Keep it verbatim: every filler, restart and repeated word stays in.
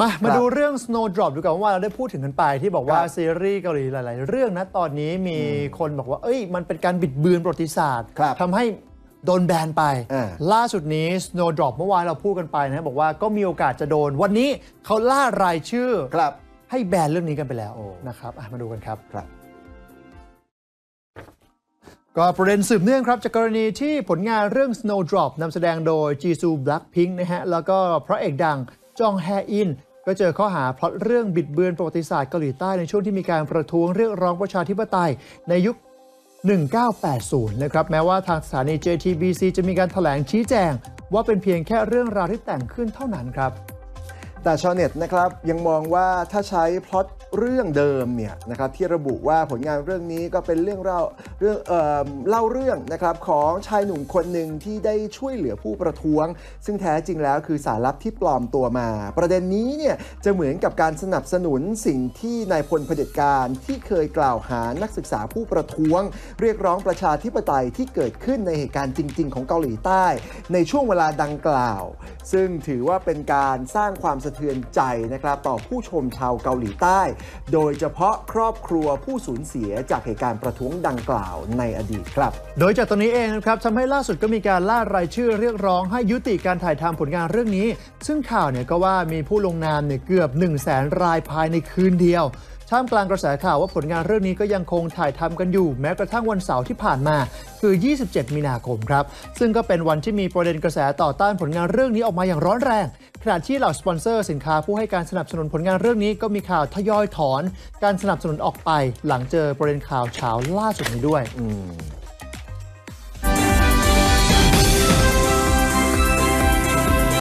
มามาดูเรื่อง Snowdrop ดูกันว่าเราได้พูดถึงกันไปที่บอกว่าซีรีส์เกาหลีหลายๆเรื่องนะตอนนี้มีคนบอกว่าเอ้ยมันเป็นการบิดเบือนประวัติศาสตร์ทำให้โดนแบนไปล่าสุดนี้ Snowdrop เมื่อวานเราพูดกันไปนะบอกว่าก็มีโอกาสจะโดนวันนี้เขาล่ารายชื่อให้แบนเรื่องนี้กันไปแล้วนะครับมาดูกันครับก็ประเด็นสืบเนื่องครับจากกรณีที่ผลงานเรื่อง Snowdrop นำแสดงโดยจีซู Blackpink นะฮะแล้วก็พระเอกดังจองแฮอินก็เจอข้อหาพล็อตเรื่องบิดเบือนประวัติศาสตร์เกาหลีใต้ในช่วงที่มีการประท้วงเรียกร้องประชาธิปไตยในยุคหนึ่งเก้าแปดศูนย์นะครับแม้ว่าทางสถานี เจ ที บี ซี จะมีการแถลงชี้แจงว่าเป็นเพียงแค่เรื่องราวที่แต่งขึ้นเท่านั้นครับแต่ชาวเน็ตนะครับยังมองว่าถ้าใช้พล็อตเรื่องเดิมเนี่ยนะครับที่ระบุว่าผลงานเรื่องนี้ก็เป็นเรื่องเล่าเรื่องเอ่อเล่าเรื่องนะครับของชายหนุ่มคนหนึ่งที่ได้ช่วยเหลือผู้ประท้วงซึ่งแท้จริงแล้วคือสารลับที่ปลอมตัวมาประเด็นนี้เนี่ยจะเหมือนกับการสนับสนุนสิ่งที่นายพลเผด็จการที่เคยกล่าวหานักศึกษาผู้ประท้วงเรียกร้องประชาธิปไตยที่เกิดขึ้นในเหตุการณ์จริงๆของเกาหลีใต้ในช่วงเวลาดังกล่าวซึ่งถือว่าเป็นการสร้างความสะเทือนใจนะครับต่อผู้ชมชาวเกาหลีใต้โดยเฉพาะครอบครัวผู้สูญเสียจากเหตุการณ์ประท้วงดังกล่าวในอดีตครับโดยจากตรงนี้เองนะครับทำให้ล่าสุดก็มีการล่ารายชื่อเรียกร้องให้ยุติการถ่ายทำผลงานเรื่องนี้ซึ่งข่าวเนี่ยก็ว่ามีผู้ลงนามเนี่ยเกือบ หนึ่งแสน รายภายในคืนเดียวท่ามกลางกระแสข่าวว่าผลงานเรื่องนี้ก็ยังคงถ่ายทำกันอยู่แม้กระทั่งวันเสาร์ที่ผ่านมาคือ ยี่สิบเจ็ด มีนาคมครับซึ่งก็เป็นวันที่มีประเด็นกระแสต่อต้านผลงานเรื่องนี้ออกมาอย่างร้อนแรงขณะที่เหล่าสปอนเซอร์สินค้าผู้ให้การสนับสนุนผลงานเรื่องนี้ก็มีข่าวทยอยถอนการสนับสนุนออกไปหลังเจอประเด็นข่าวเช้าล่าสุดนี้ด้วย